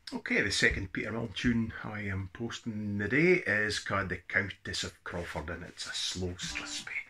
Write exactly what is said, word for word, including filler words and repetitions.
Okay, the second Peter Milne tune I am posting today is called The Countess of Crawford, and it's a slow, crispy.